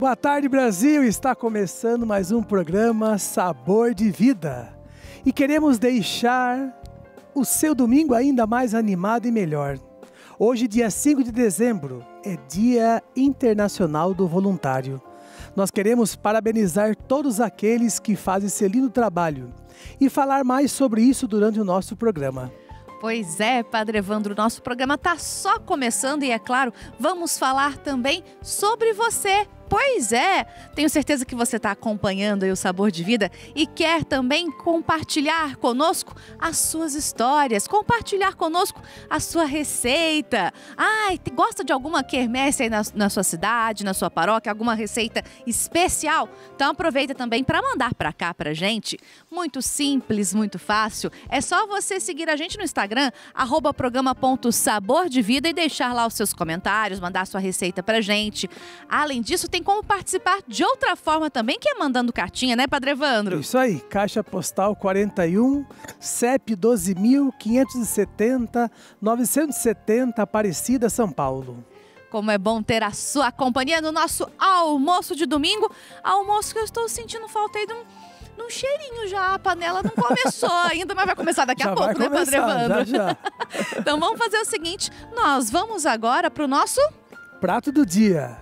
Boa tarde, Brasil! Está começando mais um programa Sabor de Vida. E queremos deixar o seu domingo ainda mais animado e melhor. Hoje, dia 5 de dezembro, é Dia Internacional do Voluntário. Nós queremos parabenizar todos aqueles que fazem esse lindo trabalho e falar mais sobre isso durante o nosso programa. Pois é, Padre Evandro, nosso programa está só começando e, é claro, vamos falar também sobre você. Pois é, tenho certeza que você está acompanhando aí o Sabor de Vida e quer também compartilhar conosco as suas histórias, compartilhar conosco a sua receita. Gosta de alguma quermesse aí na sua cidade, na sua paróquia, alguma receita especial? Então aproveita também para mandar para cá pra gente. Muito simples, muito fácil. É só você seguir a gente no Instagram, @programa.sabordevida e deixar lá os seus comentários, mandar sua receita pra gente. Além disso, tem como participar de outra forma também, que é mandando cartinha, né, Padre Evandro? Isso aí, Caixa Postal 41, CEP 12.570, 970, Aparecida, São Paulo. Como é bom ter a sua companhia no nosso almoço de domingo. Almoço que eu estou sentindo falta aí de um cheirinho já. A panela não começou ainda, mas vai começar daqui a pouco, né, Padre Evandro? Já. Então vamos fazer o seguinte, nós vamos agora para o nosso prato do dia.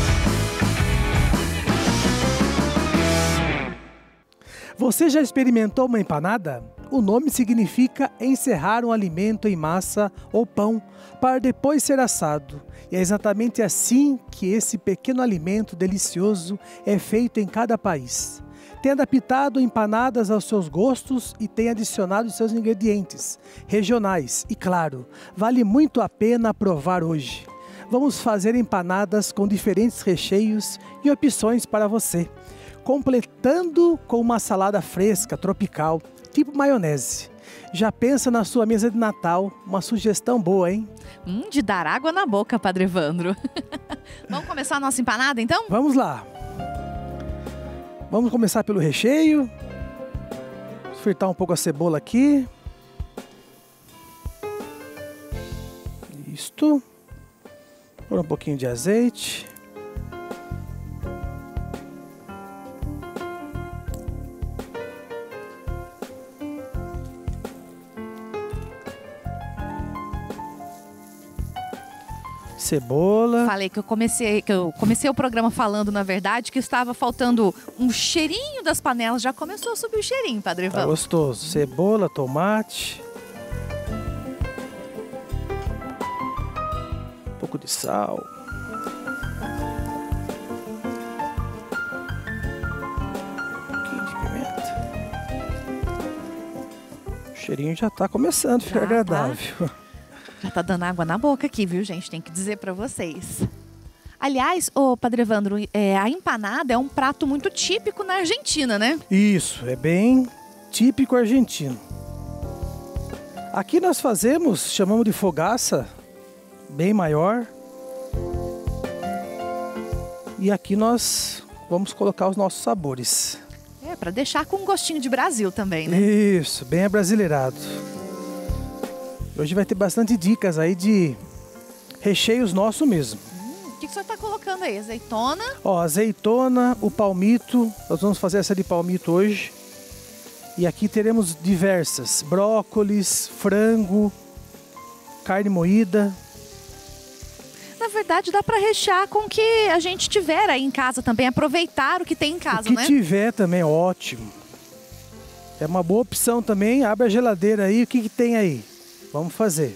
Você já experimentou uma empanada? O nome significa encerrar um alimento em massa ou pão para depois ser assado. E é exatamente assim que esse pequeno alimento delicioso é feito em cada país. Tem adaptado empanadas aos seus gostos e tem adicionado seus ingredientes regionais. E claro, vale muito a pena provar hoje. Vamos fazer empanadas com diferentes recheios e opções para você, completando com uma salada fresca, tropical, tipo maionese. Já pensa na sua mesa de Natal? Uma sugestão boa, hein? De dar água na boca, Padre Evandro. Vamos começar a nossa empanada, então? Vamos lá. Vamos começar pelo recheio. Vou fritar um pouco a cebola aqui. Isto. Pôr um pouquinho de azeite. Cebola. Falei que eu comecei o programa falando, na verdade, que estava faltando um cheirinho das panelas. Já começou a subir o cheirinho, Padre Evandro. Tá gostoso. Cebola, tomate. Um pouco de sal. Um pouquinho de pimenta. O cheirinho já tá começando a ficar agradável. Já tá dando água na boca aqui, viu, gente? Tem que dizer pra vocês. Aliás, Padre Evandro, a empanada é um prato muito típico na Argentina, né? Isso, é bem típico argentino. Aqui nós chamamos de fogaça, bem maior. E aqui nós vamos colocar os nossos sabores. Pra deixar com um gostinho de Brasil também, né? Isso, bem abrasileirado. Hoje vai ter bastante dicas aí de recheios nossos mesmo. O que o senhor está colocando aí? Azeitona? Azeitona, o palmito. Nós vamos fazer essa de palmito hoje. E aqui teremos diversas. Brócolis, frango, carne moída. Na verdade, dá para rechear com o que a gente tiver aí em casa também. Aproveitar o que tem em casa, né? O que tiver também, ótimo. É uma boa opção também. Abre a geladeira aí. O que tem aí? Vamos fazer.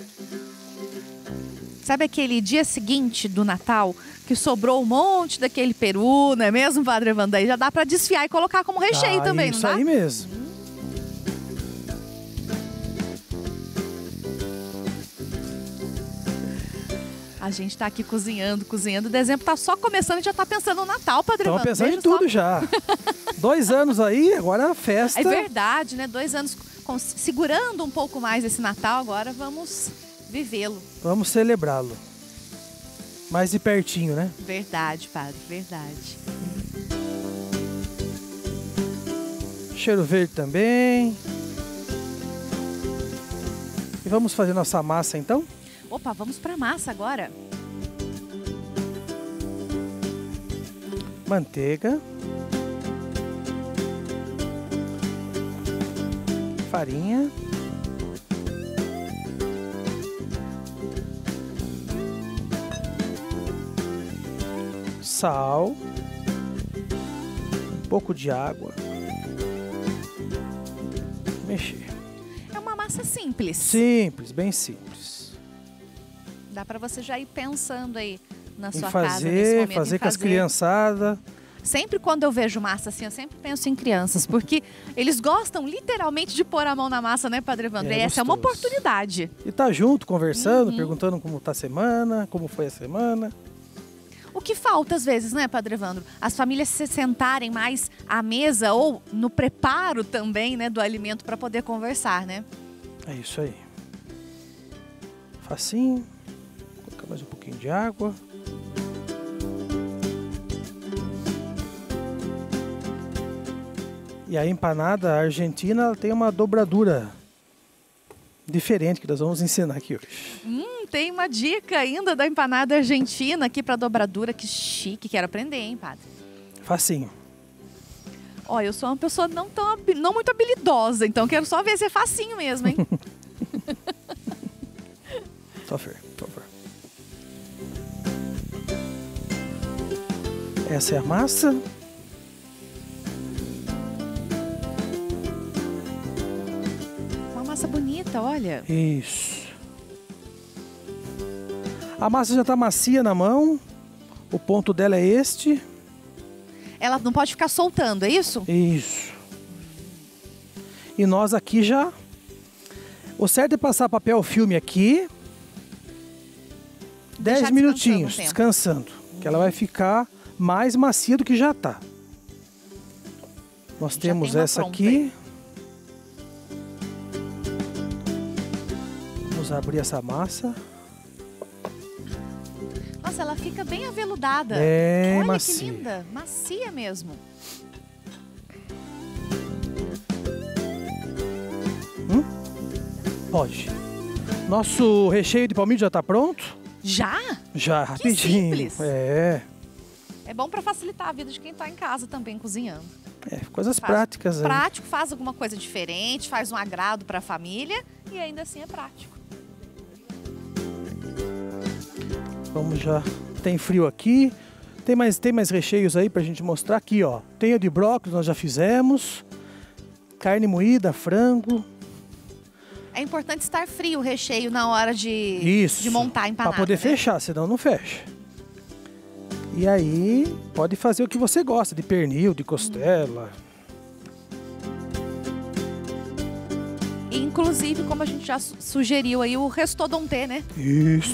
Sabe aquele dia seguinte do Natal que sobrou um monte daquele peru, não é mesmo, Padre Evandro? Aí já dá para desfiar e colocar como recheio também, não dá? Isso aí mesmo. A gente tá aqui cozinhando. Dezembro tá só começando e já tá pensando no Natal, Padre Evandro. Estamos pensando em tudo já. 2 anos aí, agora a festa. É verdade, né? 2 anos segurando um pouco mais esse Natal, agora vamos vivê-lo. Vamos celebrá-lo. Mais de pertinho, né? Verdade, Padre, verdade. Cheiro verde também. E vamos fazer nossa massa então? Opa, vamos pra massa agora. manteiga, farinha, sal, um pouco de água, mexer. É uma massa simples. Simples, bem simples. Dá para você já ir pensando aí na sua Em casa nesse momento. fazer com as criançadas. Sempre quando eu vejo massa assim, eu sempre penso em crianças, porque eles gostam literalmente de pôr a mão na massa, né, Padre Evandro? E essa é uma gostoso. oportunidade. E tá junto, conversando, perguntando como tá a semana, como foi a semana. O que falta às vezes, né, Padre Evandro? As famílias se sentarem mais à mesa ou no preparo também, né, do alimento para poder conversar, né? É isso aí. Facinho. Vou colocar mais um pouquinho de água. E a empanada argentina ela tem uma dobradura diferente que nós vamos ensinar aqui hoje. Tem uma dica ainda da empanada argentina aqui para dobradura. Que chique, quero aprender, hein, Padre? Facinho. Ó, eu sou uma pessoa não muito habilidosa, então quero só ver se é facinho mesmo, hein? Só ver, por favor. Essa é a massa. Uma massa bonita, olha. Isso. A massa já está macia na mão. O ponto dela é este. Ela não pode ficar soltando, é isso? Isso. E nós aqui já... O certo é passar papel filme aqui. 10 minutinhos, descansando. Que ela vai ficar mais macia do que já está. Nós temos essa aqui. Vamos abrir essa massa. Nossa, ela fica bem aveludada. É olha macia. Que linda, macia mesmo. Pode. Nosso recheio de palmito já está pronto? Já? Já, rapidinho. simples. É, É bom para facilitar a vida de quem está em casa também cozinhando. coisas práticas aí. Prático, faz alguma coisa diferente, faz um agrado para a família e ainda assim é prático. Vamos já. Tem frio aqui. Tem mais recheios aí pra gente mostrar aqui, ó. Tem o de brócolis, nós já fizemos. Carne moída, frango. É importante estar frio o recheio na hora de Isso. montar a empanada. Pra poder né? fechar, senão não fecha. E aí, pode fazer o que você gosta, de pernil, de costela. Inclusive, como a gente já sugeriu aí, o restauranté, né? Isso.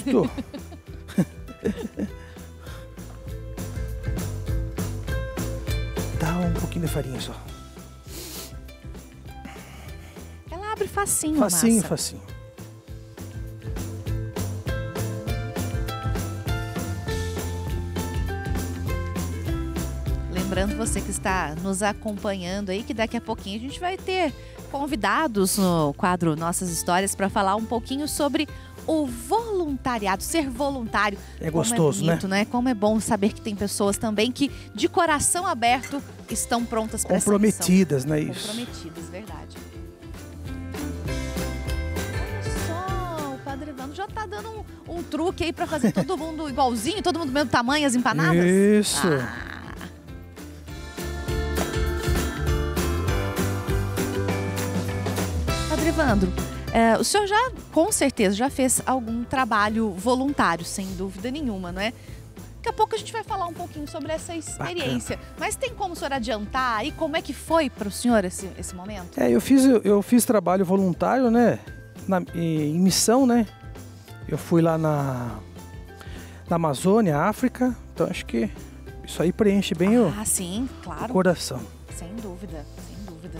Dá um pouquinho de farinha só. Ela abre facinho, Facinho, massa. facinho. Lembrando você que está nos acompanhando aí, que daqui a pouquinho a gente vai ter convidados no quadro Nossas Histórias para falar um pouquinho sobre o voluntariado, ser voluntário. É gostoso, como é bonito, né? Como é bom saber que tem pessoas também que, de coração aberto, estão prontas para essa missão. Comprometidas, não é isso? Comprometidas, verdade. Olha só, o Padre Evandro já está dando um truque aí para fazer todo mundo igualzinho, todo mundo do mesmo tamanho, as empanadas. Isso. Padre Evandro, o senhor já, com certeza, já fez algum trabalho voluntário, sem dúvida nenhuma, não é? Daqui a pouco a gente vai falar um pouquinho sobre essa experiência. Bacana. Mas tem como o senhor adiantar aí como é que foi para o senhor esse momento? Eu fiz trabalho voluntário, né? Em missão, né? Eu fui lá na Amazônia, África. Então acho que isso aí preenche bem sim, claro. o coração. Sem dúvida, sem dúvida.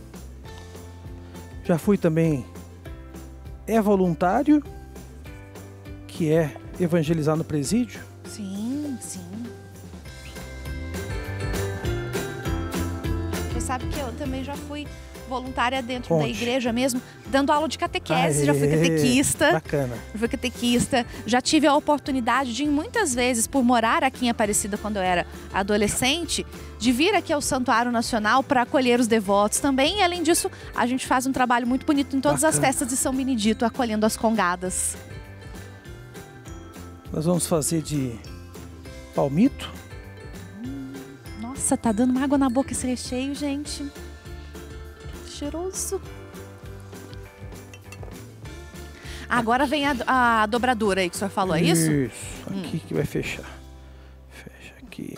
Já fui também voluntário, que é evangelizar no presídio. Sim, sim. Você sabe que eu também já fui voluntária dentro da igreja mesmo, dando aula de catequese, já fui catequista. Bacana. Já fui catequista, já tive a oportunidade de, muitas vezes, por morar aqui em Aparecida quando eu era adolescente, de vir aqui ao Santuário Nacional para acolher os devotos também. E, além disso, a gente faz um trabalho muito bonito em todas as festas de São Benedito, acolhendo as congadas. Nós vamos fazer de palmito. Nossa, tá dando uma água na boca esse recheio, gente. Cheiroso. Agora vem a dobradura aí que o senhor falou, é isso? Isso, aqui que vai fechar. Fecha aqui.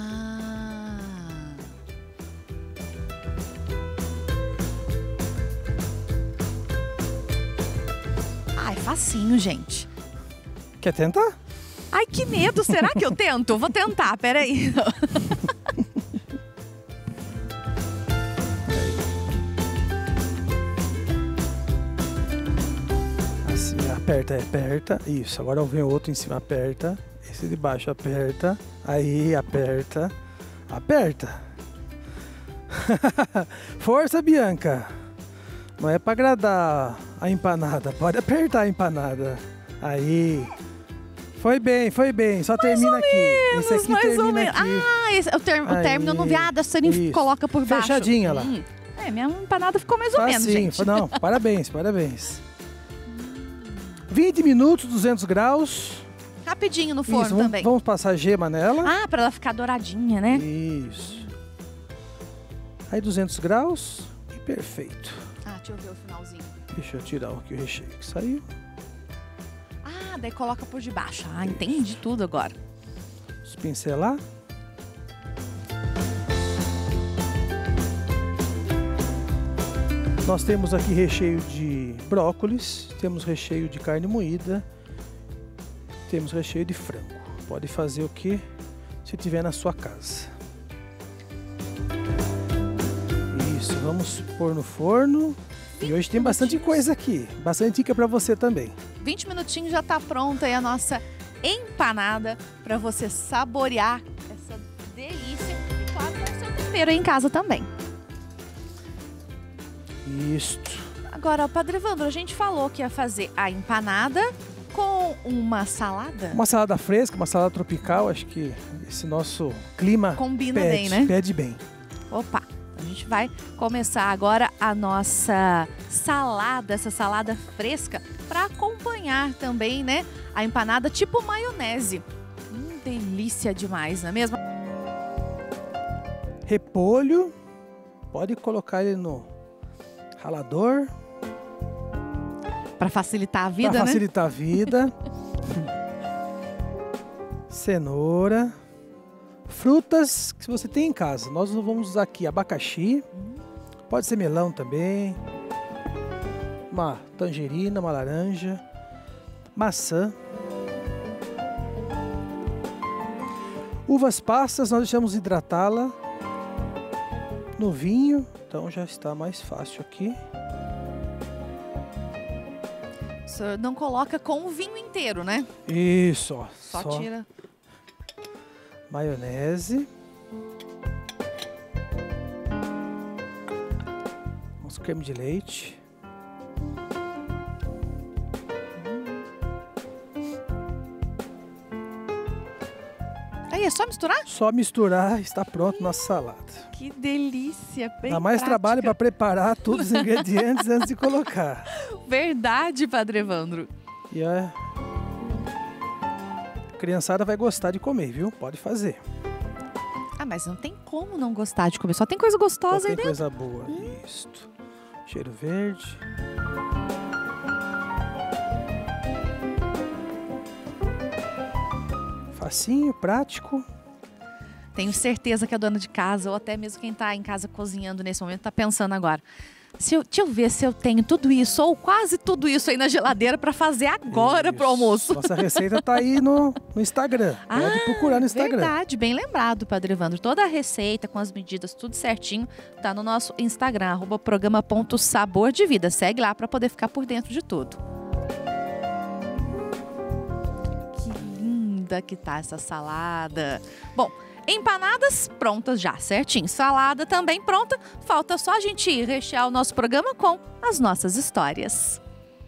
Ai, facinho, gente. Quer tentar? Ai, que medo. Será que eu tento? Vou tentar, peraí. Assim, aperta. Isso, agora vem o outro em cima, aperta. Esse de baixo, aperta. Aí, aperta. Força, Bianca. Não é pra agradar a empanada, pode apertar a empanada. Aí. Foi bem. Só termina aqui. Esse aqui termina aqui. O término no viado, você nem coloca por baixo. Fechadinha lá. Minha empanada ficou mais ou menos, gente. Não, parabéns. 20 minutos, 200 graus. Rapidinho no forno também. Vamos passar gema nela. Pra ela ficar douradinha, né? Isso. Aí 200 graus e perfeito. Deixa eu ver o finalzinho. Deixa eu tirar aqui o recheio que saiu. Daí coloca por debaixo. Entendi tudo agora. Vamos pincelar. Nós temos aqui recheio de brócolis, temos recheio de carne moída, temos recheio de frango. Pode fazer o que você tiver na sua casa. Isso, vamos pôr no forno. E hoje tem bastante coisa aqui, bastante dica para você também. 20 minutinhos já está pronta aí a nossa empanada para você saborear essa delícia e, claro, com o seu tempero aí em casa também. Isto. Agora, Padre Evandro, a gente falou que ia fazer a empanada com uma salada. Uma salada fresca, uma salada tropical, acho que esse nosso clima combina bem, né? Pede bem. Opa! A gente vai começar agora a nossa salada, essa salada fresca, para acompanhar também, né, a empanada tipo maionese. Delícia demais, não é mesmo? Repolho, pode colocar ele no ralador. Para facilitar a vida, né? Para facilitar a vida. Cenoura. Frutas que você tem em casa. Nós vamos usar aqui abacaxi. Pode ser melão também. Uma tangerina, uma laranja. Maçã. Uvas passas, nós deixamos hidratá-la no vinho. Então já está mais fácil aqui. O senhor não coloca com o vinho inteiro, né? Isso, ó. Só tira. Maionese. Nosso creme de leite. Aí é só misturar? Só misturar, está pronto nossa salada. Que delícia, bem Dá mais prática. trabalho para preparar todos os ingredientes antes de colocar. Verdade, Padre Evandro. E a criançada vai gostar de comer, viu? Pode fazer. Mas não tem como não gostar de comer. Só tem coisa gostosa aí dentro. Só tem coisa boa. Isto. Cheiro verde. Facinho, prático. Tenho certeza que a dona de casa, ou até mesmo quem está em casa cozinhando nesse momento, está pensando agora. Deixa eu ver se eu tenho tudo isso, ou quase tudo isso aí na geladeira para fazer agora pro almoço. Nossa receita tá aí no Instagram. Pode procurar no Instagram. Verdade, bem lembrado, Padre Evandro. Toda a receita com as medidas, tudo certinho, tá no nosso Instagram, @programa.sabordevida. Segue lá para poder ficar por dentro de tudo. Que linda que tá essa salada. Bom, Empanadas prontas já, certinho. Salada também pronta. Falta só a gente rechear o nosso programa com as nossas histórias.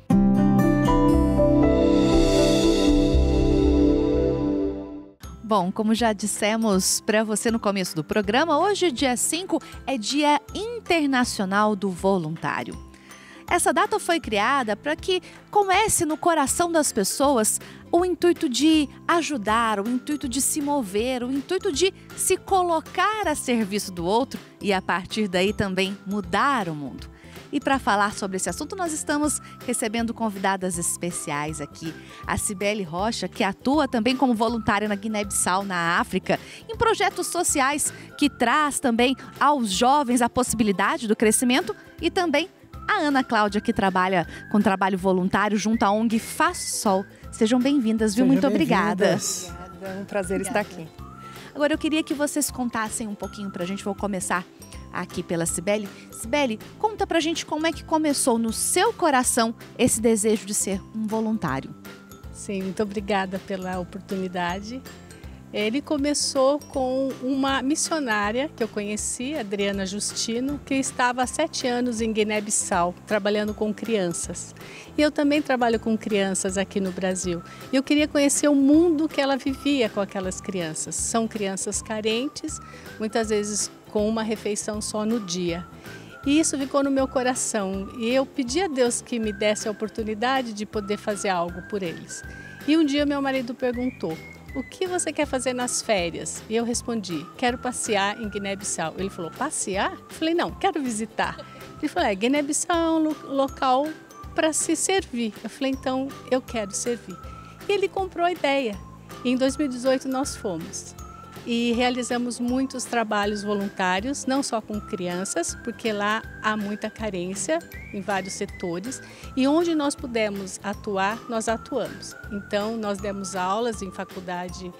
Bom, como já dissemos para você no começo do programa, hoje, dia 5, é Dia Internacional do Voluntário. Essa data foi criada para que comece no coração das pessoas o intuito de ajudar, o intuito de se mover, o intuito de se colocar a serviço do outro e, a partir daí, também mudar o mundo. E para falar sobre esse assunto, nós estamos recebendo convidadas especiais aqui. A Cibele Rocha, que atua também como voluntária na Guiné-Bissau, na África, em projetos sociais que traz também aos jovens a possibilidade do crescimento, e também a Ana Cláudia, que trabalha com trabalho voluntário junto à ONG Faz Sol. Sejam bem-vindas, viu? Muito obrigada. Obrigada, é um prazer estar aqui. Agora eu queria que vocês contassem um pouquinho pra gente. Vou começar aqui pela Cibele. Cibele, conta pra gente como é que começou no seu coração esse desejo de ser um voluntário. Sim, muito obrigada pela oportunidade. Ele começou com uma missionária que eu conheci, Adriana Justino, que estava há 7 anos em Guiné-Bissau, trabalhando com crianças. E eu também trabalho com crianças aqui no Brasil. E eu queria conhecer o mundo que ela vivia com aquelas crianças. São crianças carentes, muitas vezes com uma refeição só no dia. E isso ficou no meu coração. E eu pedi a Deus que me desse a oportunidade de poder fazer algo por eles. E um dia meu marido perguntou: o que você quer fazer nas férias? E eu respondi: quero passear em Guiné-Bissau. Ele falou: passear? Eu falei: não, quero visitar. Ele falou: Guiné-Bissau é um local para se servir. Eu falei: então eu quero servir. E ele comprou a ideia. E em 2018 nós fomos. E realizamos muitos trabalhos voluntários, não só com crianças, porque lá há muita carência em vários setores, e onde nós pudemos atuar, nós atuamos. Então, nós demos aulas em faculdade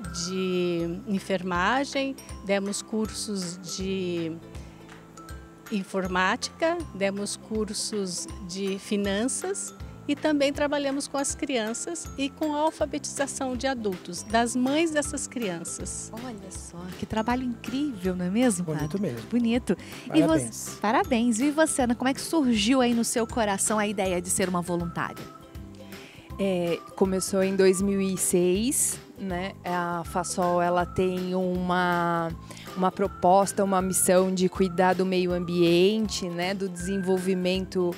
de enfermagem, demos cursos de informática, demos cursos de finanças, e também trabalhamos com as crianças e com a alfabetização de adultos, das mães dessas crianças. Olha só, que trabalho incrível, não é mesmo, padre? Bonito mesmo. Bonito. Parabéns. Parabéns. E você, Ana, como é que surgiu aí no seu coração a ideia de ser uma voluntária? Começou em 2006, né? A FASOL, ela tem uma proposta, uma missão de cuidar do meio ambiente, né? Do desenvolvimento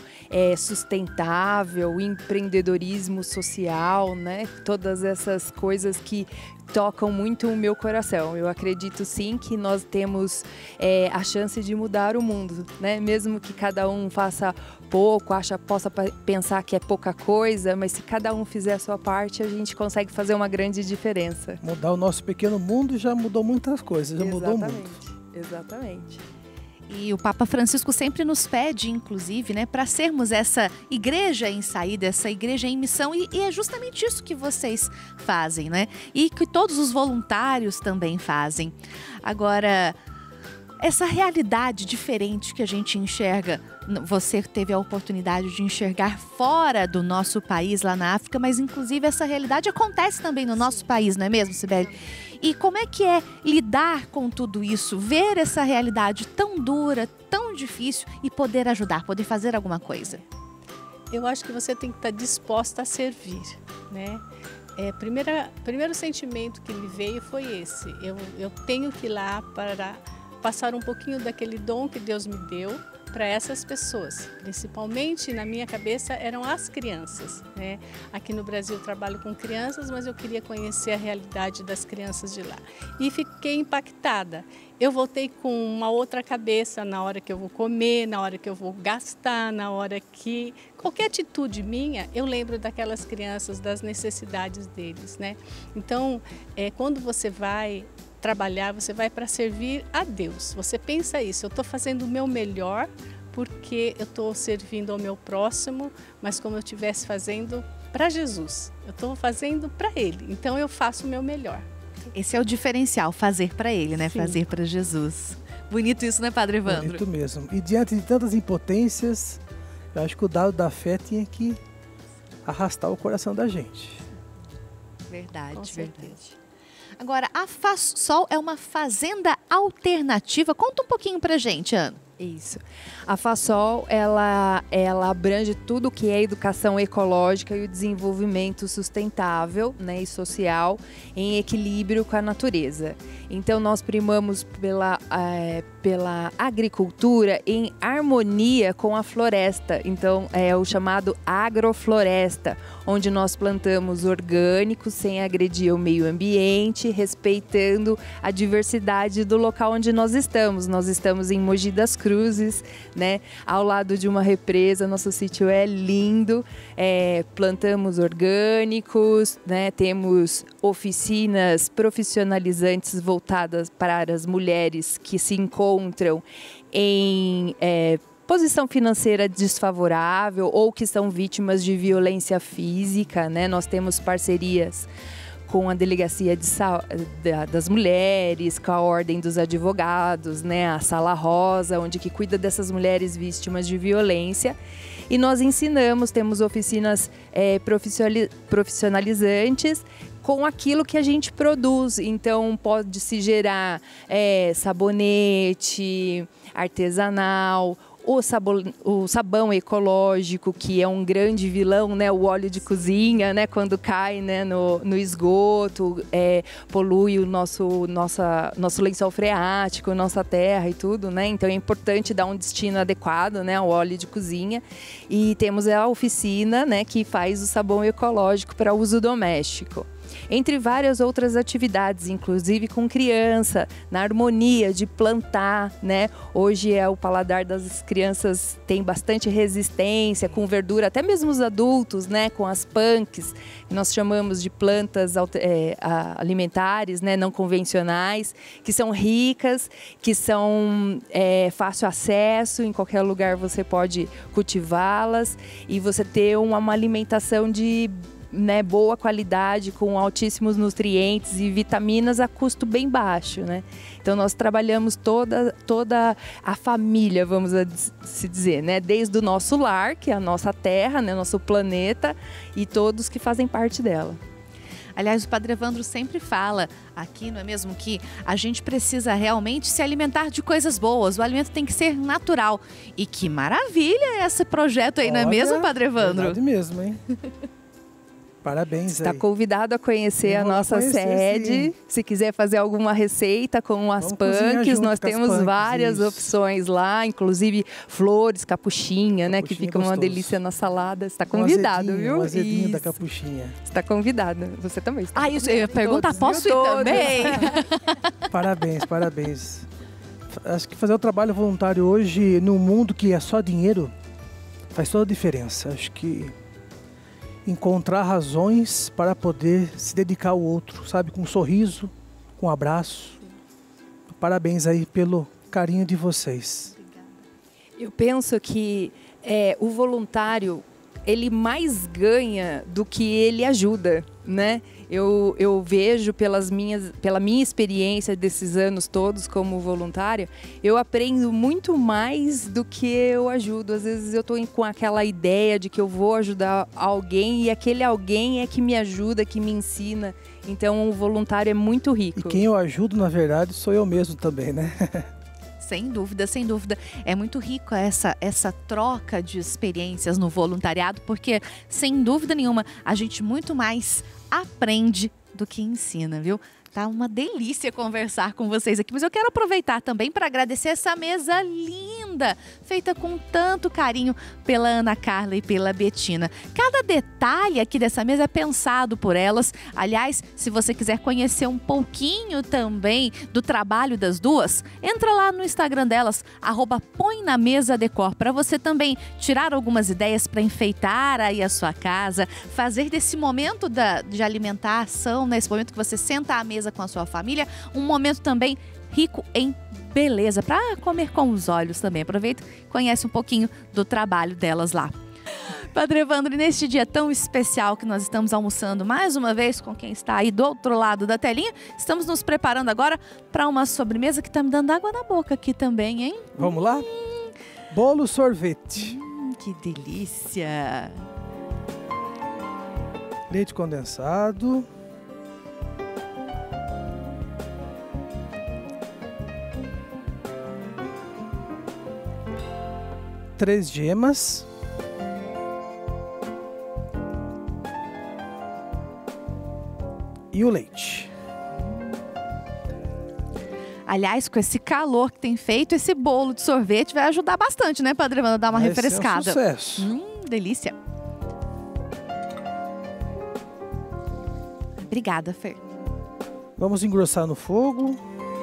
sustentável, empreendedorismo social, né? Todas essas coisas que tocam muito o meu coração. Eu acredito sim que nós temos a chance de mudar o mundo, né? Mesmo que cada um faça pouco, possa pensar que é pouca coisa, mas se cada um fizer a sua parte, a gente consegue fazer uma grande diferença. Mudar o nosso pequeno mundo já mudou muitas coisas, já mudou o mundo. Exatamente. E o Papa Francisco sempre nos pede, inclusive, né, para sermos essa igreja em saída, essa igreja em missão, e é justamente isso que vocês fazem, né? E que todos os voluntários também fazem. Agora, essa realidade diferente que a gente enxerga, você teve a oportunidade de enxergar fora do nosso país, lá na África, mas inclusive essa realidade acontece também no nosso país, não é mesmo, Cibele? E como é que é lidar com tudo isso, ver essa realidade tão dura, tão difícil e poder ajudar, poder fazer alguma coisa? Eu acho que você tem que estar disposta a servir, né? Primeiro sentimento que me veio foi esse: eu tenho que ir lá para passar um pouquinho daquele dom que Deus me deu para essas pessoas. Principalmente na minha cabeça eram as crianças, né? Aqui no Brasil eu trabalho com crianças, mas eu queria conhecer a realidade das crianças de lá. E fiquei impactada. Eu voltei com uma outra cabeça na hora que eu vou comer, na hora que eu vou gastar, na hora que... Qualquer atitude minha, eu lembro daquelas crianças, das necessidades deles, né? Então, quando você vai trabalhar, você vai para servir a Deus. Você pensa isso: eu estou fazendo o meu melhor porque eu estou servindo ao meu próximo, mas como eu estivesse fazendo para Jesus. Eu estou fazendo para Ele, então eu faço o meu melhor. Esse é o diferencial, fazer para Ele, né? Sim. Fazer para Jesus. Bonito isso, né, Padre Evandro? Bonito mesmo. E diante de tantas impotências, eu acho que o dado da fé tinha que arrastar o coração da gente. Verdade, verdade. Agora, a FaSol é uma fazenda alternativa. Conta um pouquinho pra gente, Ana. Isso. A FaSol, ela abrange tudo que é educação ecológica e o desenvolvimento sustentável, né, e social em equilíbrio com a natureza. Então, nós primamos pela agricultura em harmonia com a floresta. Então, é o chamado agrofloresta, onde nós plantamos orgânicos sem agredir o meio ambiente, respeitando a diversidade do local onde nós estamos. Nós estamos em Mogi das Cruzes, né, ao lado de uma represa. Nosso sítio é lindo, plantamos orgânicos, né, temos oficinas profissionalizantes voltadas para as mulheres que se encontram em posição financeira desfavorável ou que são vítimas de violência física, né? Nós temos parcerias com a Delegacia das Mulheres, com a Ordem dos Advogados, né? A Sala Rosa, onde que cuida dessas mulheres vítimas de violência. E nós ensinamos, temos oficinas profissionalizantes com aquilo que a gente produz. Então, pode-se gerar sabonete artesanal, o sabão ecológico, que é um grande vilão, né? O óleo de cozinha, né? Quando cai, né? no esgoto, polui o nosso lençol freático, nossa terra e tudo, né? Então é importante dar um destino adequado, né? Ao óleo de cozinha. E temos a oficina, né? Que faz o sabão ecológico para uso doméstico. Entre várias outras atividades, inclusive com criança, na harmonia de plantar, né? Hoje o paladar das crianças tem bastante resistência com verdura, até mesmo os adultos, né? Com as punks, que nós chamamos de plantas alimentares, né? Não convencionais, que são ricas, que são fácil acesso, em qualquer lugar você pode cultivá-las e você ter uma alimentação de boa qualidade, com altíssimos nutrientes e vitaminas a custo bem baixo, né? Então nós trabalhamos toda a família, vamos se dizer, né? Desde o nosso lar, que é a nossa terra, né? Nosso planeta, e todos que fazem parte dela. Aliás, o Padre Evandro sempre fala aqui, não é mesmo, que a gente precisa realmente se alimentar de coisas boas. O alimento tem que ser natural. E que maravilha esse projeto aí, não é mesmo, Padre Evandro? Verdade mesmo, hein? Parabéns. Está convidado a conhecer a nossa sede. Sim. Se quiser fazer alguma receita com as punks, nós temos várias opções lá, inclusive flores, capuchinha, né? Que fica uma delícia na salada. Está convidado, viu? Um azedinho da capuchinha. Está convidado. Você também está. Isso, eu ia perguntar, posso ir também? Parabéns, parabéns. Acho que fazer o trabalho voluntário hoje, num mundo que é só dinheiro, faz toda a diferença. Acho que encontrar razões para poder se dedicar ao outro, sabe? Com um sorriso, com um abraço. Parabéns aí pelo carinho de vocês. Obrigada. Eu penso que o voluntário, ele mais ganha do que ele ajuda, né? Eu vejo pela minha experiência desses anos todos como voluntária, eu aprendo muito mais do que eu ajudo. Às vezes eu estou com aquela ideia de que eu vou ajudar alguém e aquele alguém é que me ajuda, que me ensina. Então o voluntário é muito rico. E quem eu ajudo, na verdade, sou eu mesmo também, né? Sem dúvida, sem dúvida. É muito rico essa troca de experiências no voluntariado, porque, sem dúvida nenhuma, a gente muito mais aprende do que ensina, viu? Tá uma delícia conversar com vocês aqui, mas eu quero aproveitar também para agradecer essa mesa linda, feita com tanto carinho pela Ana Carla e pela Betina. Cada detalhe aqui dessa mesa é pensado por elas. Aliás, se você quiser conhecer um pouquinho também do trabalho das duas, entra lá no Instagram delas, @põenamesadecor, para você também tirar algumas ideias para enfeitar aí a sua casa, fazer desse momento de alimentação, nesse momento que você senta à mesa com a sua família, um momento também rico em beleza, para comer com os olhos também. Aproveita e conhece um pouquinho do trabalho delas lá. Padre Evandro, neste dia tão especial que nós estamos almoçando mais uma vez com quem está aí do outro lado da telinha, estamos nos preparando agora para uma sobremesa que está me dando água na boca aqui também, hein? Vamos lá? Bolo sorvete. Que delícia! Leite condensado. 3 gemas. E o leite. Aliás, com esse calor que tem feito, esse bolo de sorvete vai ajudar bastante, né, Padre Evandro? Dar uma refrescada. É um sucesso. Delícia. Obrigada, Fer. Vamos engrossar no fogo.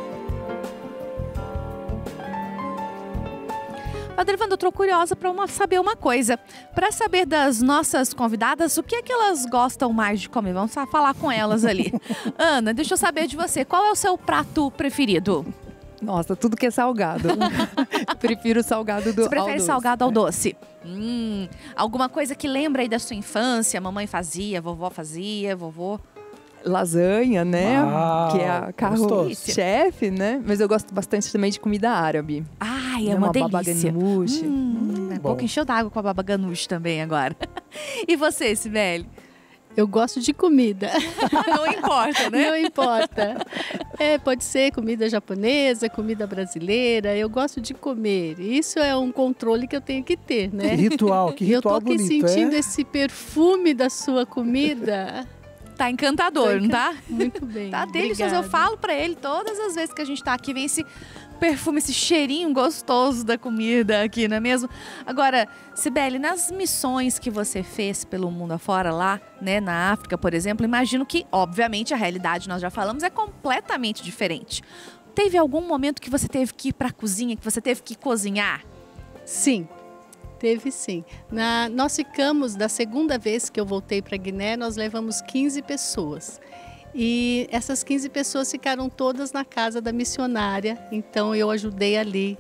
Padre Evandro, eu tô curiosa para saber uma coisa. Para saber das nossas convidadas, o que é que elas gostam mais de comer? Vamos falar com elas ali. Ana, deixa eu saber de você. Qual é o seu prato preferido? Nossa, tudo que é salgado. Prefiro o salgado do Você prefere ao doce. salgado ao doce? Alguma coisa que lembra aí da sua infância? Mamãe fazia, vovó fazia, vovô? Lasanha, né? Uau, que é a carro-chefe, né? Mas eu gosto bastante também de comida árabe. Ai, é uma baba delícia. ganoush. É pouco encheu d'água com a baba ganoush também agora. E você, Sibeli? Eu gosto de comida. Não importa, né? Não importa. Pode ser comida japonesa, comida brasileira. Eu gosto de comer. Isso é um controle que eu tenho que ter, né? Que ritual E eu tô aqui bonito, sentindo esse perfume da sua comida. Tá encantador, não tá? Muito bem. Tá delicioso. Obrigada. Eu falo pra ele todas as vezes que a gente tá aqui, vem esse perfume, esse cheirinho gostoso da comida aqui, não é mesmo? Agora, Sibeli, nas missões que você fez pelo mundo afora lá, né, na África, por exemplo, imagino que, obviamente, a realidade, nós já falamos, é completamente diferente. Teve algum momento que você teve que ir pra cozinha, que você teve que cozinhar? Sim. Teve sim. Nós ficamos, da segunda vez que eu voltei para Guiné, nós levamos 15 pessoas. E essas 15 pessoas ficaram todas na casa da missionária, então eu ajudei ali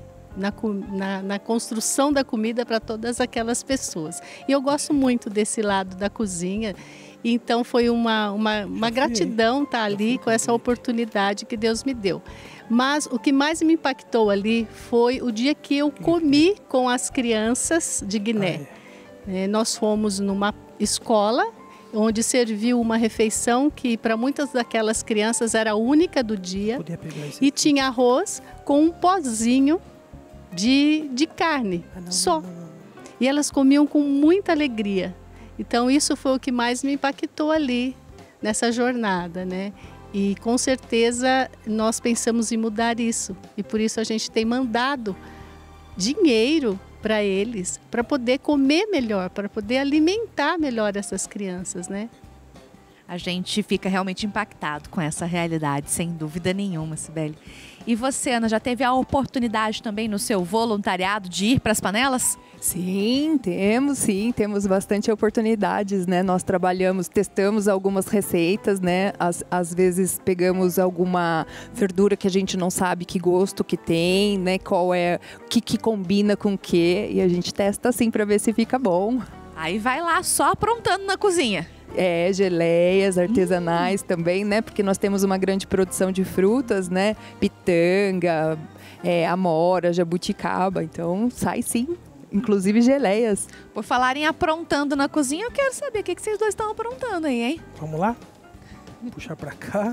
na construção da comida para todas aquelas pessoas. E eu gosto muito desse lado da cozinha, então foi uma gratidão estar ali com essa oportunidade que Deus me deu. Mas o que mais me impactou ali foi o dia que eu comi com as crianças de Guiné. Nós fomos numa escola onde serviu uma refeição que para muitas daquelas crianças era a única do dia. E tinha arroz com um pozinho de carne, só. E elas comiam com muita alegria. Então isso foi o que mais me impactou ali nessa jornada, né? E com certeza nós pensamos em mudar isso. E por isso a gente tem mandado dinheiro para eles, para poder comer melhor, para poder alimentar melhor essas crianças, né? A gente fica realmente impactado com essa realidade, sem dúvida nenhuma, Sibeli. E você, Ana, já teve a oportunidade também no seu voluntariado de ir para as panelas? Sim, temos bastante oportunidades, né? Nós testamos algumas receitas, né? Às vezes pegamos alguma verdura que a gente não sabe que gosto que tem, né? Qual é, o que combina com o quê, e a gente testa assim para ver se fica bom. Aí vai lá só aprontando na cozinha. Geleias artesanais também, né? Porque nós temos uma grande produção de frutas, né? Pitanga, amora, jabuticaba, então sai sim. Inclusive geleias. Por falar em aprontando na cozinha, eu quero saber o que vocês dois estão aprontando aí, hein? Vamos lá? Puxar pra cá.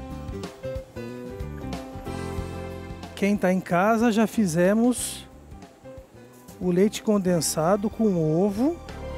Quem tá em casa, já fizemos o leite condensado com ovo.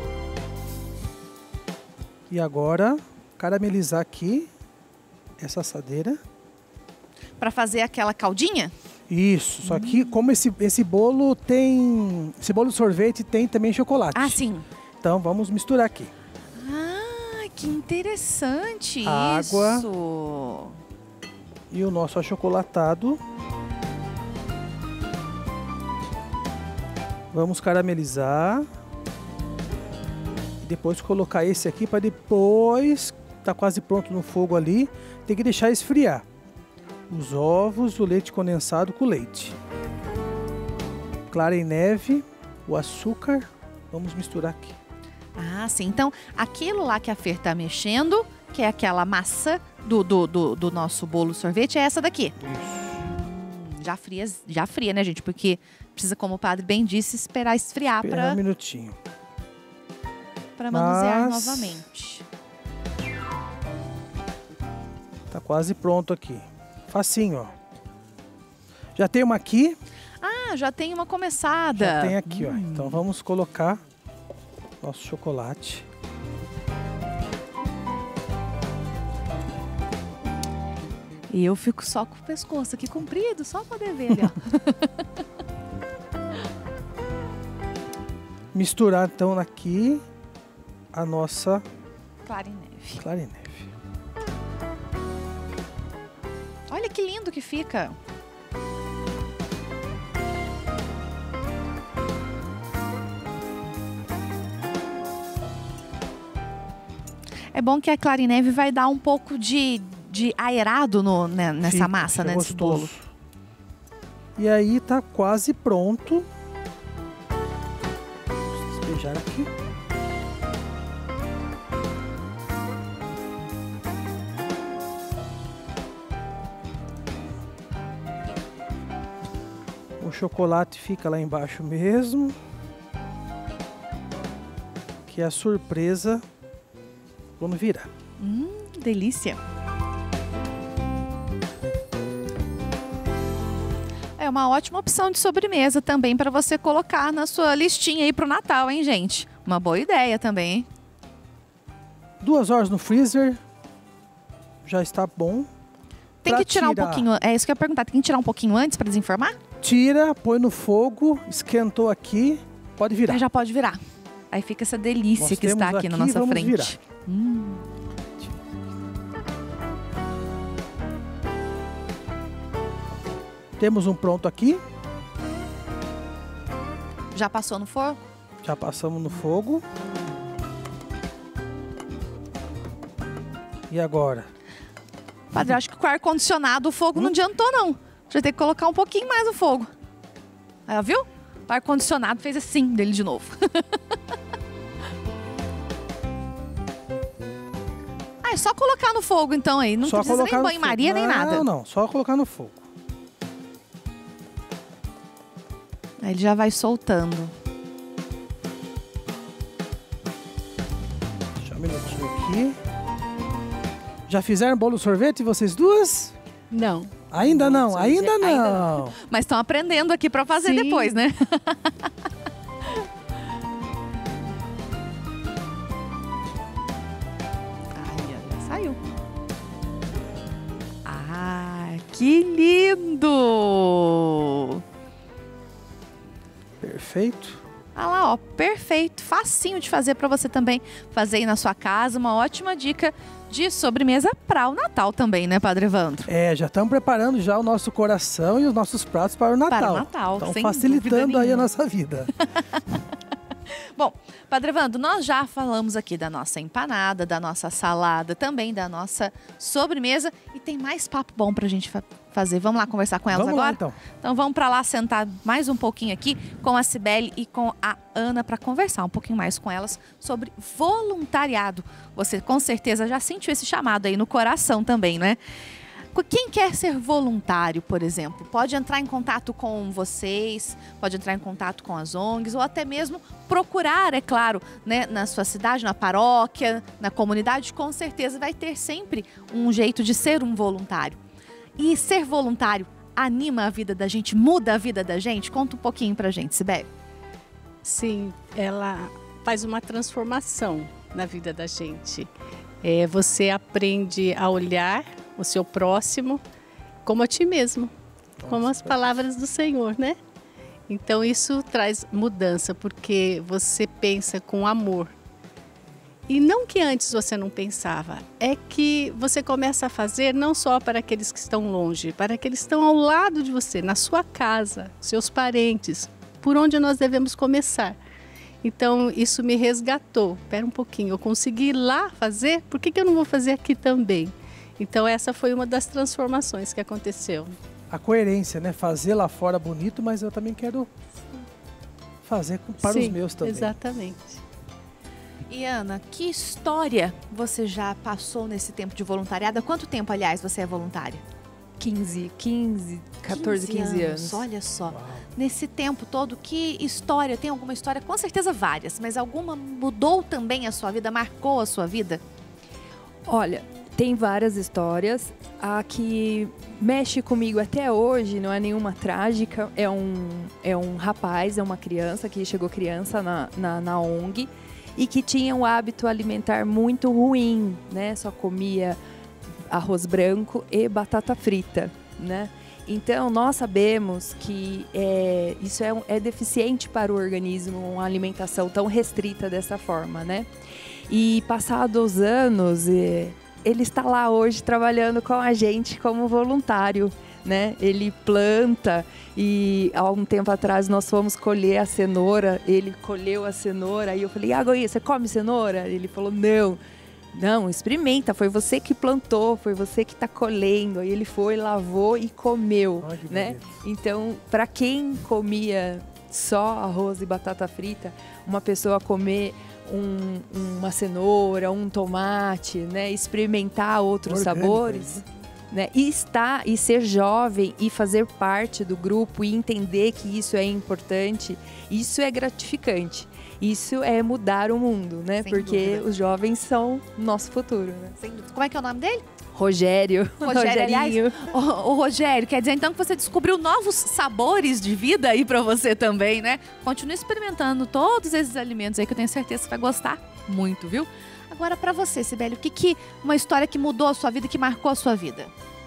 E agora, caramelizar aqui essa assadeira. Para fazer aquela caldinha? Isso, só que como esse bolo tem... Esse bolo de sorvete tem também chocolate. Ah, sim. Então vamos misturar aqui. Ah, que interessante água isso. E o nosso achocolatado. Vamos caramelizar. E depois colocar esse aqui para depois... Tá quase pronto no fogo ali. Tem que deixar esfriar. Os ovos, o leite condensado com leite. Clara em neve, o açúcar. Vamos misturar aqui. Ah, sim. Então, aquilo lá que a Fer tá mexendo, que é aquela massa do nosso bolo sorvete, é essa daqui. Isso. Já fria, né, gente? Porque precisa, como o padre bem disse, esperar esfriar Espera um minutinho. Para manusear novamente. Tá quase pronto aqui. Facinho, ó. Já tem uma aqui. Ah, Ah, já tem uma começada. Já tem aqui, ó. Então vamos colocar nosso chocolate. E eu fico só com o pescoço aqui comprido, só poder ver ali, ó. Misturar então aqui a nossa Clara em neve. clara em neve. Olha que lindo que fica. É bom que a clara em neve vai dar um pouco de aerado nessa Fica, massa, fica né? Nesse bolo. gostoso. E aí tá quase pronto. Vou despejar aqui. O chocolate fica lá embaixo mesmo. Que é a surpresa quando virar. Delícia. É uma ótima opção de sobremesa também para você colocar na sua listinha aí pro Natal, hein, gente? Uma boa ideia também, hein? 2 horas no freezer. Já está bom. Tem Pra que tirar um tirar- pouquinho. É isso que eu ia perguntar. Tem que tirar um pouquinho antes para desenformar? Tira, põe no fogo, esquentou aqui, pode virar. Aí já pode virar. Aí fica essa delícia Nós que está temos aqui na aqui, nossa vamos frente. virar. Temos um pronto aqui, Já passou no forno? já passamos no fogo. E agora? Padre, acho que com o ar-condicionado o fogo não adiantou, não. Já tem que colocar um pouquinho mais o fogo. Aí, ó, viu? O ar-condicionado fez assim dele de novo. Ah, é só colocar no fogo então aí. Não Só precisa colocar nem no banho-maria fogo. nem nada. Não, só colocar no fogo. Aí ele já vai soltando. Deixa um minutinho aqui. Já fizeram bolo sorvete vocês duas? Não. Ainda não, ainda Ainda não. Mas estão aprendendo aqui para fazer Sim. depois, né? Ai, já saiu. Ah, que lindo! Perfeito. Ah lá, ó, perfeito, facinho de fazer para você também fazer aí na sua casa, uma ótima dica de sobremesa para o Natal também, né, Padre Evandro? É, já estamos preparando já o nosso coração e os nossos pratos para o Natal. Para o Natal, Estão sem facilitando dúvida aí a nenhuma. nossa vida. Bom, Padre Evandro, nós já falamos aqui da nossa empanada, da nossa salada, também da nossa sobremesa e tem mais papo bom pra gente fazer. Vamos lá conversar com elas Vamos lá, agora? então. Então vamos pra lá sentar mais um pouquinho aqui com a Cibele e com a Ana para conversar um pouquinho mais com elas sobre voluntariado. Você com certeza já sentiu esse chamado aí no coração também, né? Quem quer ser voluntário, por exemplo, pode entrar em contato com vocês, pode entrar em contato com as ONGs ou até mesmo procurar, é claro, né, na sua cidade, na paróquia, na comunidade, com certeza vai ter sempre um jeito de ser um voluntário. E ser voluntário anima a vida da gente, muda a vida da gente? Conta um pouquinho pra gente, Sibeli. Sim, ela faz uma transformação na vida da gente. Você aprende a olhar o seu próximo como a ti mesmo, como as palavras do Senhor, né? Então isso traz mudança, porque você pensa com amor. E não que antes você não pensava, é que você começa a fazer não só para aqueles que estão longe, para aqueles que estão ao lado de você, na sua casa, seus parentes, por onde nós devemos começar. Então isso me resgatou. Espera um pouquinho, eu consegui ir lá fazer, por que eu não vou fazer aqui também? Então essa foi uma das transformações que aconteceu. A coerência, né? Fazer lá fora bonito, mas eu também quero fazer para os Sim, meus também. Exatamente. E Ana, que história você já passou nesse tempo de voluntariado? Há quanto tempo, aliás, você é voluntária? 14, 15 anos. Olha só. Nesse tempo todo, que história? Tem alguma história? Com certeza várias, mas alguma mudou também a sua vida, marcou a sua vida? Olha, Tem várias histórias. A que mexe comigo até hoje, não é nenhuma trágica, é um rapaz, é uma criança, que chegou criança na ONG, e que tinha um hábito alimentar muito ruim, né? Só comia arroz branco e batata frita, né? Então, nós sabemos que isso é deficiente para o organismo, uma alimentação tão restrita dessa forma, né? E passados os anos, ele está lá hoje trabalhando com a gente como voluntário, né? Ele planta e há um tempo atrás nós fomos colher a cenoura, ele colheu a cenoura e eu falei, Goiê, você come cenoura? Ele falou, não, experimenta, foi você que plantou, foi você que está colhendo. Aí ele foi, lavou e comeu, né? Então, para quem comia só arroz e batata frita, uma pessoa comer uma cenoura, um tomate, né? Experimentar outros sabores, né? E ser jovem e fazer parte do grupo e entender que isso é importante, isso é gratificante. Isso é mudar o mundo, né? Sem Porque dúvida. Os jovens são nosso futuro, né? Como é que é o nome dele? Rogério. Aliás, o Rogério, quer dizer então que você descobriu novos sabores de vida aí pra você também, né? Continue experimentando todos esses alimentos aí que eu tenho certeza que vai gostar muito, viu? Agora pra você, Cibele, uma história que mudou a sua vida, que marcou a sua vida?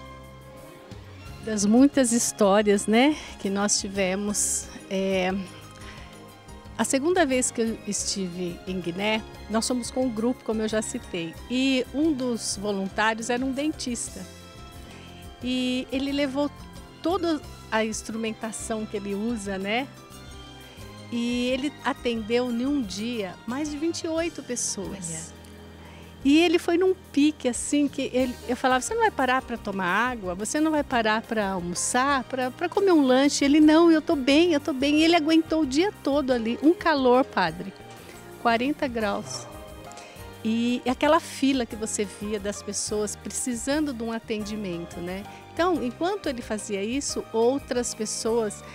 Das muitas histórias, né, que nós tivemos, a segunda vez que eu estive em Guiné, nós fomos com um grupo, como eu já citei, e um dos voluntários era um dentista. E ele levou toda a instrumentação que ele usa, né? E ele atendeu em um dia mais de 28 pessoas. E ele foi num pique assim que eu falava, você não vai parar para tomar água? Você não vai parar para almoçar, para comer um lanche? Ele, não, eu tô bem. E ele aguentou o dia todo ali, um calor, padre, 40 graus. E aquela fila que você via das pessoas precisando de um atendimento, né? Então, enquanto ele fazia isso, outras pessoas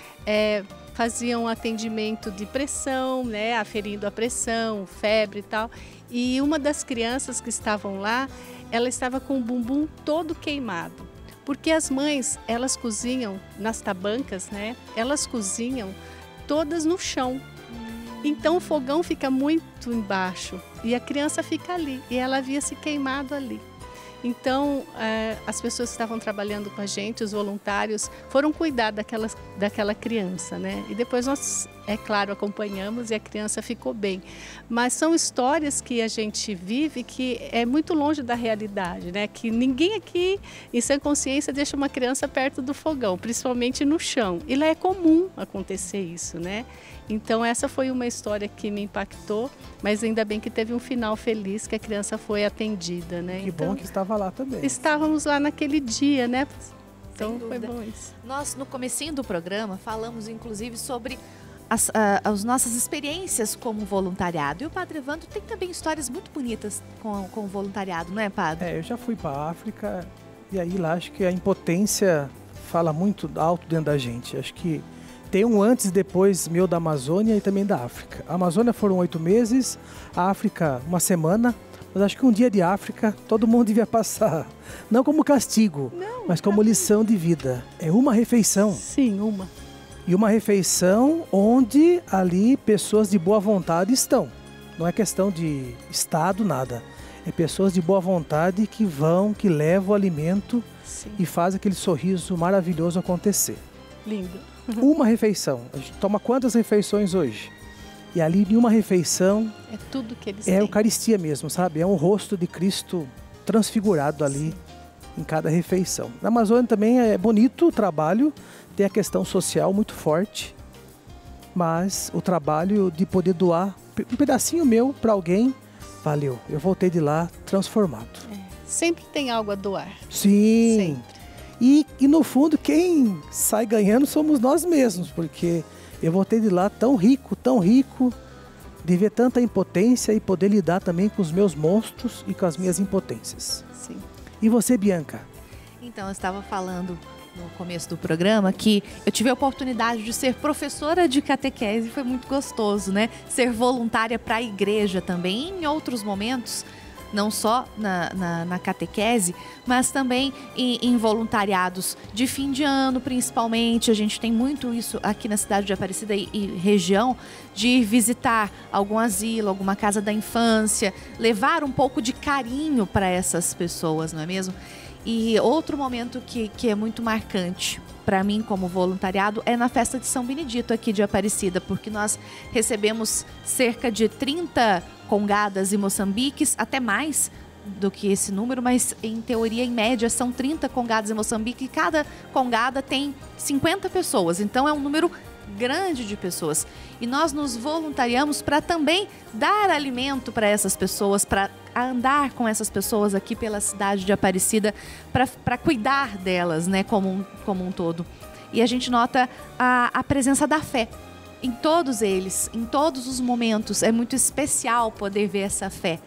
faziam atendimento de pressão, né? Aferindo a pressão, febre e tal. E uma das crianças que estavam lá, ela estava com o bumbum todo queimado. Porque as mães, elas cozinham nas tabancas, né? Elas cozinham todas no chão. Então o fogão fica muito embaixo e a criança fica ali. E ela havia se queimado ali. Então, as pessoas que estavam trabalhando com a gente, os voluntários, foram cuidar daquela criança, né? E depois nós, é claro, acompanhamos e a criança ficou bem. Mas são histórias que a gente vive que é muito longe da realidade, né? Que ninguém aqui, em sã consciência, deixa uma criança perto do fogão, principalmente no chão. E lá é comum acontecer isso, né? Então, essa foi uma história que me impactou, mas ainda bem que teve um final feliz, que a criança foi atendida, né? Que bom que estava lá também. Estávamos lá naquele dia, né? Então, foi dúvida. bom isso. Nós, no comecinho do programa, falamos inclusive sobre as nossas experiências como voluntariado. E o Padre Evandro tem também histórias muito bonitas com o voluntariado, não é, Padre? Eu já fui para a África e aí lá acho que a impotência fala muito alto dentro da gente. Acho que tem um antes e depois meu da Amazônia e também da África. A Amazônia foram 8 meses, a África uma semana, mas acho que um dia de África todo mundo devia passar. Não como castigo, mas como lição de vida. É uma refeição. Sim, uma. E uma refeição onde ali pessoas de boa vontade estão. Não é questão de Estado, nada. É pessoas de boa vontade que vão, que levam o alimento. Sim. E fazem aquele sorriso maravilhoso acontecer. Lindo. Uma refeição. A gente toma quantas refeições hoje? E ali em uma refeição É tudo que eles é a têm. Eucaristia mesmo, sabe? É um rosto de Cristo transfigurado ali em cada refeição. Na Amazônia também é bonito o trabalho, tem a questão social muito forte, mas o trabalho de poder doar um pedacinho meu para alguém, valeu. Eu voltei de lá transformado. Sempre tem algo a doar. Sim. Sempre. E no fundo quem sai ganhando somos nós mesmos, porque eu voltei de lá tão rico, de ver tanta impotência e poder lidar também com os meus monstros e com as minhas impotências. Sim. E você, Bianca? Então, eu estava falando no começo do programa que eu tive a oportunidade de ser professora de catequese e foi muito gostoso, né? Ser voluntária para a igreja também. Em outros momentos, não só na catequese, mas também em voluntariados de fim de ano, principalmente. A gente tem muito isso aqui na cidade de Aparecida e região, de ir visitar algum asilo, alguma casa da infância, levar um pouco de carinho para essas pessoas, não é mesmo? E outro momento que é muito marcante para mim como voluntariado é na festa de São Benedito aqui de Aparecida, porque nós recebemos cerca de 30 congadas e moçambiques, até mais do que esse número, mas em teoria, em média, são 30 congadas em Moçambique e cada congada tem 50 pessoas, então é um número grande de pessoas. E nós nos voluntariamos para também dar alimento para essas pessoas, para andar com essas pessoas aqui pela cidade de Aparecida, para cuidar delas, né, como um todo. E a gente nota a presença da fé em todos eles, em todos os momentos. É muito especial poder ver essa fé.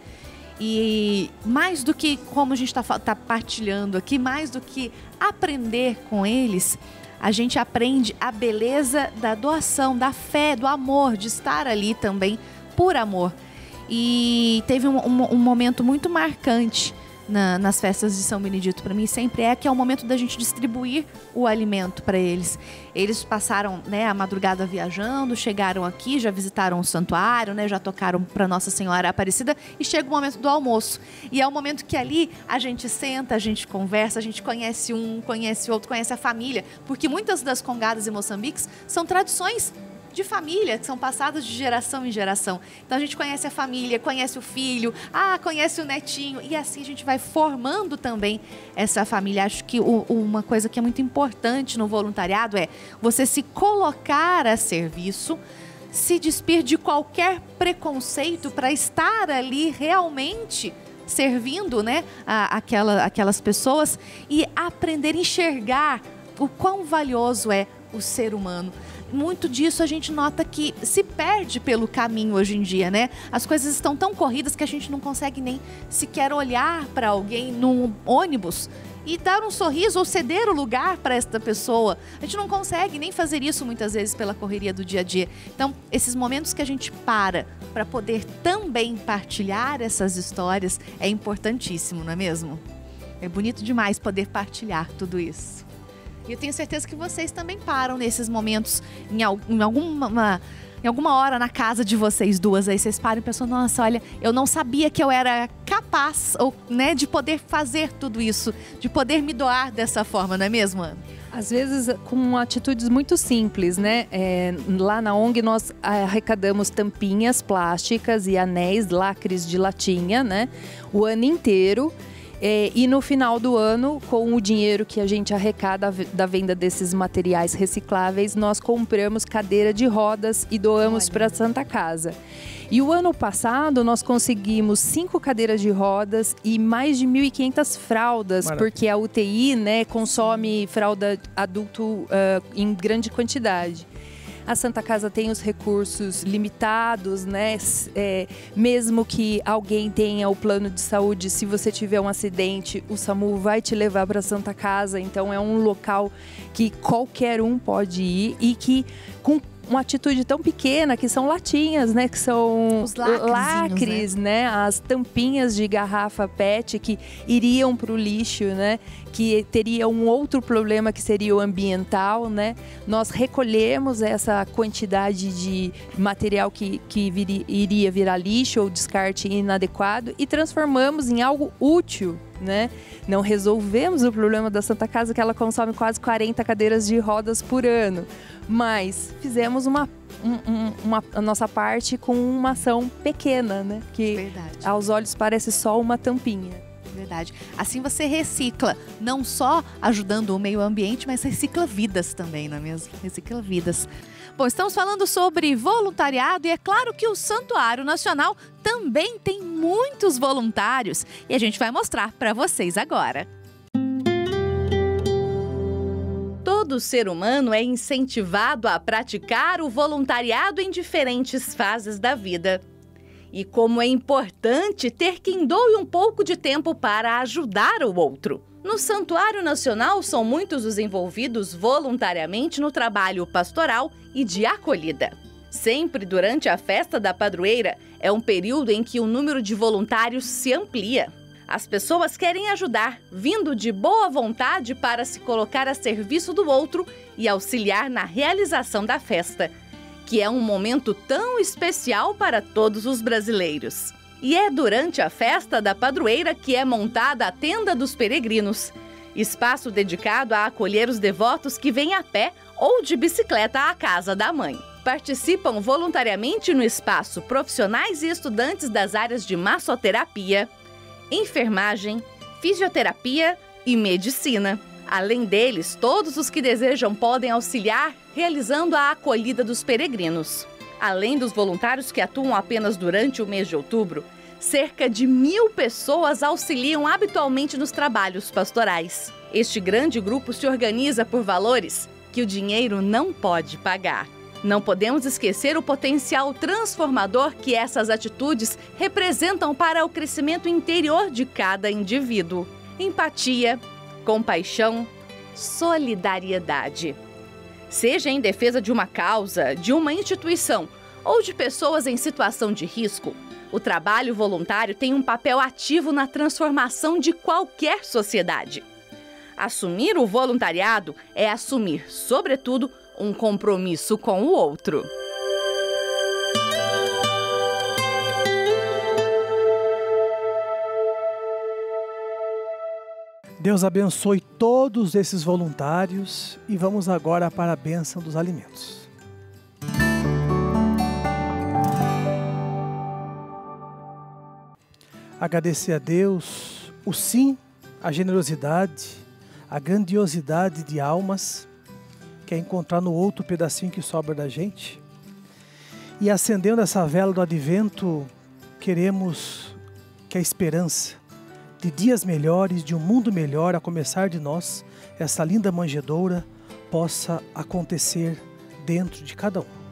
E mais do que, como a gente tá partilhando aqui, mais do que aprender com eles, a gente aprende a beleza da doação, da fé, do amor, de estar ali também por amor. E teve um momento muito marcante nas festas de São Benedito para mim, sempre que é o momento da gente distribuir o alimento para eles. Eles passaram, né, a madrugada viajando, chegaram aqui, já visitaram o santuário, né, já tocaram para Nossa Senhora Aparecida e chega o momento do almoço. E é o momento que ali a gente senta, a gente conversa, a gente conhece um, conhece outro, conhece a família, porque muitas das congadas em Moçambique são tradições de família, que são passadas de geração em geração. Então a gente conhece a família, conhece o filho, conhece o netinho, e assim a gente vai formando também essa família. Acho que uma coisa que é muito importante no voluntariado é você se colocar a serviço, se despir de qualquer preconceito para estar ali realmente servindo, né, aquelas pessoas e aprender a enxergar o quão valioso é o ser humano. Muito disso a gente nota que se perde pelo caminho hoje em dia, né? As coisas estão tão corridas que a gente não consegue nem sequer olhar para alguém num ônibus e dar um sorriso ou ceder o lugar para esta pessoa. A gente não consegue nem fazer isso muitas vezes pela correria do dia a dia. Então, esses momentos que a gente para poder também partilhar essas histórias é importantíssimo, não é mesmo? É bonito demais poder partilhar tudo isso. E eu tenho certeza que vocês também param nesses momentos, em alguma hora na casa de vocês duas. Aí vocês param e pensam, nossa, olha, eu não sabia que eu era capaz, né, de poder fazer tudo isso, de poder me doar dessa forma, não é mesmo, Ana? Às vezes com atitudes muito simples, né? Lá na ONG nós arrecadamos tampinhas plásticas e anéis, lacres de latinha, né? O ano inteiro. E no final do ano, com o dinheiro que a gente arrecada da venda desses materiais recicláveis, nós compramos cadeira de rodas e doamos para a Santa Casa. E o ano passado, nós conseguimos 5 cadeiras de rodas e mais de 1.500 fraldas, porque a UTI, né, consome fralda adulto em grande quantidade. A Santa Casa tem os recursos limitados, né? Mesmo que alguém tenha o plano de saúde, se você tiver um acidente, o SAMU vai te levar para a Santa Casa. Então é um local que qualquer um pode ir e que com uma atitude tão pequena, que são latinhas, né? Que são os lacres, né? As tampinhas de garrafa PET que iriam para o lixo, né? Que teria um outro problema que seria o ambiental, né? Nós recolhemos essa quantidade de material que iria virar lixo ou descarte inadequado e transformamos em algo útil, né? Não resolvemos o problema da Santa Casa, que ela consome quase 40 cadeiras de rodas por ano, mas fizemos a nossa parte com uma ação pequena, né? Que verdade, aos olhos parece só uma tampinha. Verdade. Assim você recicla, não só ajudando o meio ambiente, mas recicla vidas também, não é mesmo? Recicla vidas. Bom, estamos falando sobre voluntariado e é claro que o Santuário Nacional também tem muitos voluntários e a gente vai mostrar para vocês agora. Todo ser humano é incentivado a praticar o voluntariado em diferentes fases da vida. E como é importante ter quem doe um pouco de tempo para ajudar o outro. No Santuário Nacional, são muitos os envolvidos voluntariamente no trabalho pastoral e de acolhida. Sempre durante a festa da padroeira, é um período em que o número de voluntários se amplia. As pessoas querem ajudar, vindo de boa vontade para se colocar a serviço do outro e auxiliar na realização da festa, que é um momento tão especial para todos os brasileiros. E é durante a festa da padroeira que é montada a tenda dos peregrinos, espaço dedicado a acolher os devotos que vêm a pé ou de bicicleta à casa da mãe. Participam voluntariamente no espaço profissionais e estudantes das áreas de massoterapia, enfermagem, fisioterapia e medicina. Além deles, todos os que desejam podem auxiliar realizando a acolhida dos peregrinos. Além dos voluntários que atuam apenas durante o mês de outubro, cerca de 1.000 pessoas auxiliam habitualmente nos trabalhos pastorais. Este grande grupo se organiza por valores que o dinheiro não pode pagar. Não podemos esquecer o potencial transformador que essas atitudes representam para o crescimento interior de cada indivíduo. Empatia, compaixão, solidariedade. Seja em defesa de uma causa, de uma instituição ou de pessoas em situação de risco, o trabalho voluntário tem um papel ativo na transformação de qualquer sociedade. Assumir o voluntariado é assumir, sobretudo, um compromisso com o outro. Deus abençoe todos esses voluntários e vamos agora para a bênção dos alimentos. Agradecer a Deus o sim, a generosidade, a grandiosidade de almas, que é encontrar no outro pedacinho que sobra da gente. E acendendo essa vela do advento, queremos que a esperança de dias melhores, de um mundo melhor, a começar de nós, essa linda manjedoura, possa acontecer dentro de cada um.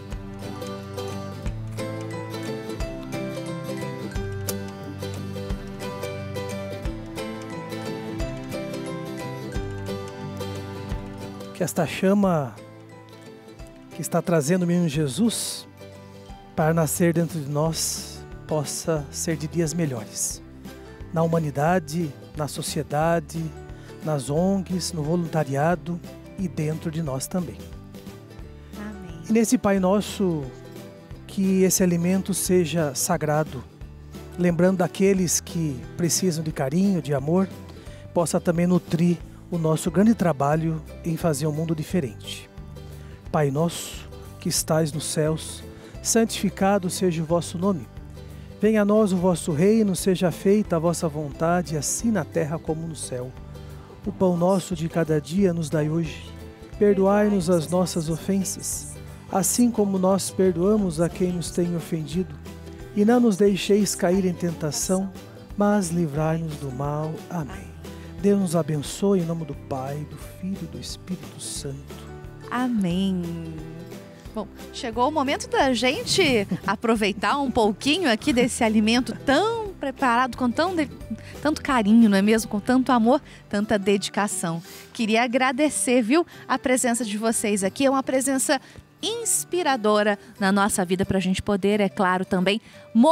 Que esta chama que está trazendo o menino Jesus para nascer dentro de nós possa ser de dias melhores. Na humanidade, na sociedade, nas ONGs, no voluntariado e dentro de nós também. Amém. E nesse Pai Nosso, que esse alimento seja sagrado, lembrando daqueles que precisam de carinho, de amor, possa também nutrir o nosso grande trabalho em fazer um mundo diferente. Pai nosso, que estais nos céus, santificado seja o vosso nome. Venha a nós o vosso reino, seja feita a vossa vontade, assim na terra como no céu. O pão nosso de cada dia nos dai hoje. Perdoai-nos as nossas ofensas, assim como nós perdoamos a quem nos tem ofendido. E não nos deixeis cair em tentação, mas livrai-nos do mal. Amém. Deus nos abençoe em nome do Pai, do Filho e do Espírito Santo. Amém. Bom, chegou o momento da gente aproveitar um pouquinho aqui desse alimento tão preparado, com tanto carinho, não é mesmo? Com tanto amor, tanta dedicação. Queria agradecer, viu, a presença de vocês aqui. É uma presença inspiradora na nossa vida para a gente poder, é claro, também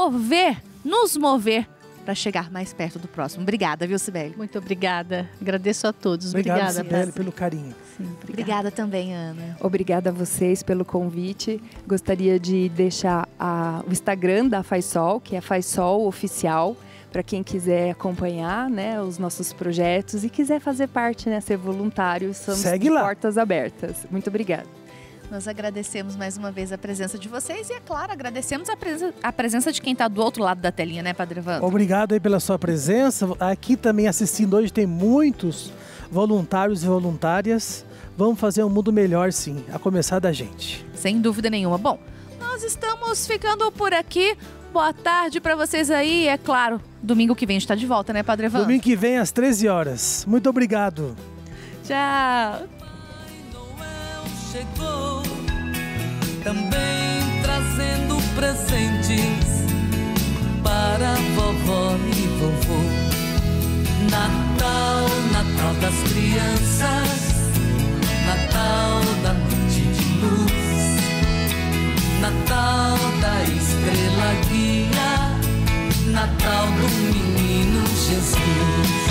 nos mover para chegar mais perto do próximo. Obrigada, viu, Cibele? Muito obrigada. Agradeço a todos. Obrigado, Obrigada, Cibele, pelo carinho. Sim, Obrigada também, Ana. Obrigada a vocês pelo convite. Gostaria de deixar o Instagram da Faisol, que é Faisol Oficial, para quem quiser acompanhar, né, os nossos projetos e quiser fazer parte, né, ser voluntário. Somos Segue lá. Portas abertas. Muito obrigada. Nós agradecemos mais uma vez a presença de vocês e, é claro, agradecemos a presença de quem está do outro lado da telinha, né, Padre Evandro? Obrigado aí pela sua presença. Aqui também assistindo hoje tem muitos voluntários e voluntárias. Vamos fazer um mundo melhor, sim, a começar da gente. Sem dúvida nenhuma. Bom, nós estamos ficando por aqui. Boa tarde para vocês aí. É claro, domingo que vem a gente está de volta, né, Padre Evandro? Domingo que vem às 13 horas. Muito obrigado. Tchau. Chegou também trazendo presentes para vovó e vovô. Natal, Natal das crianças, Natal da noite de luz, menino Jesus.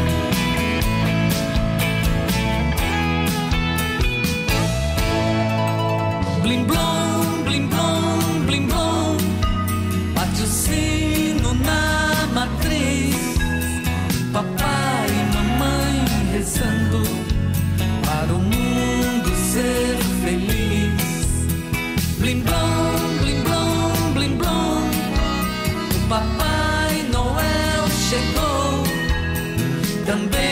Blim blom, blim blom, blim blom, bate o sino na matriz. Papai e mamãe rezando para o mundo ser feliz. Blim blom, blim blom, blim blom, o Papai Noel chegou também.